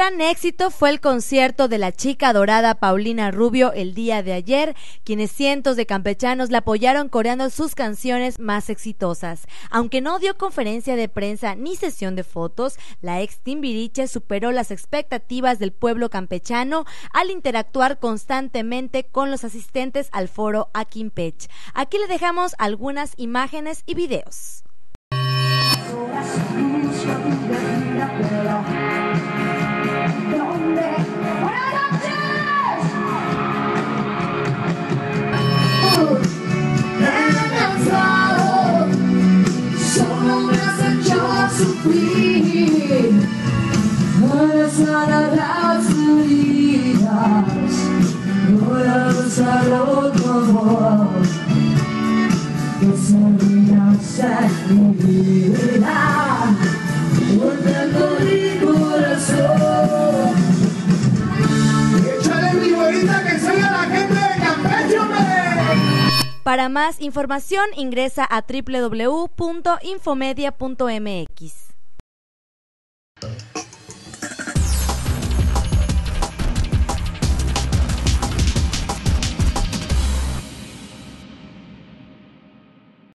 gran éxito fue el concierto de la chica dorada Paulina Rubio el día de ayer, quienes cientos de campechanos la apoyaron coreando sus canciones más exitosas. Aunque no dio conferencia de prensa ni sesión de fotos, la ex Timbiriche superó las expectativas del pueblo campechano al interactuar constantemente con los asistentes al foro Akinpech. Aquí le dejamos algunas imágenes y videos. Para más información ingresa a www.infomedia.mx.